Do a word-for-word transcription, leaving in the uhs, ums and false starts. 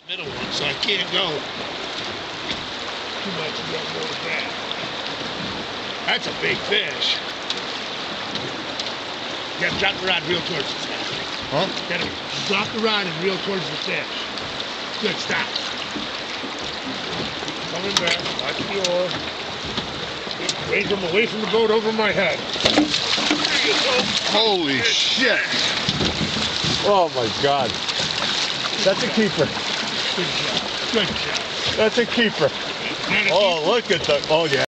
Middle one, so I can't go too much to get more of that. That's a big fish. You gotta drop the rod real towards the fish. Huh? You gotta drop the rod and reel towards the fish. Good, stop. Coming back, watch the oar. Raise them away from the boat over my head. There you go. Holy shit. Oh my God. That's a keeper. Good job. Good job. That's a keeper. Oh, look at the, oh yeah.